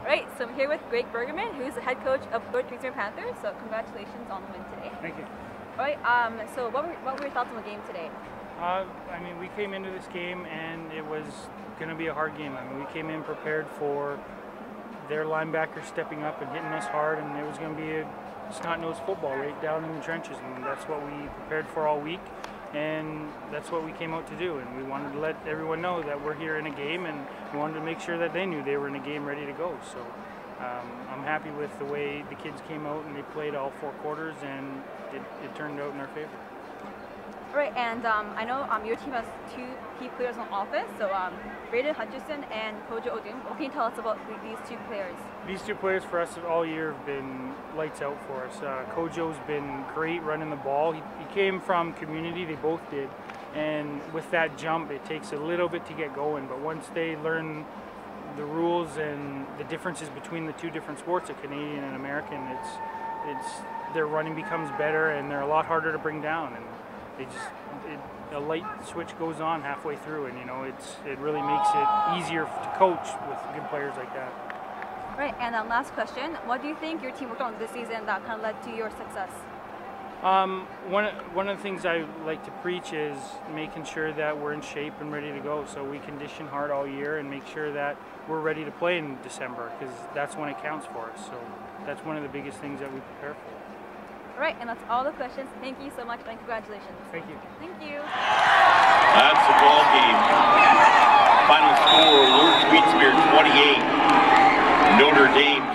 Right, so I'm here with Greg Bergerman, who's the head coach of Lord Tweedsmuir Panthers. So congratulations on the win today. Thank you. All right, so what were your thoughts on the game today? I mean, we came into this game and it was going to be a hard game. I mean, we came in prepared for their linebackers stepping up and hitting us hard, and it was going to be a snot-nosed football right down in the trenches, and that's what we prepared for all week, and that's what we came out to do. And we wanted to let everyone know that we're here in a game, and we wanted to make sure that they knew they were in a game ready to go. So I'm happy with the way the kids came out and they played all 4 quarters, and it turned out in our favor. All right, and I know your team has 2 key players on offense, so Braden Hutchison and Kojo Odum. What can you tell us about these 2 players? These 2 players for us all year have been lights out for us. Kojo's been great running the ball. He came from community, they both did, and with that jump it takes a little bit to get going, but once they learn the rules and the differences between the 2 different sports, a Canadian and American, their running becomes better and they're a lot harder to bring down, and a light switch goes on halfway through, and it really makes it easier to coach with good players like that. Right, and last question, what do you think your team worked on this season that kind of led to your success? One of the things I like to preach is making sure that we're in shape and ready to go. So we condition hard all year and make sure that we're ready to play in December, because that's when it counts for us. So that's one of the biggest things that we prepare for. All right, and that's all the questions. Thank you so much, and congratulations. Thank you. Thank you. That's the ball game. Final score, Lord Tweedsmuir 28, Notre Dame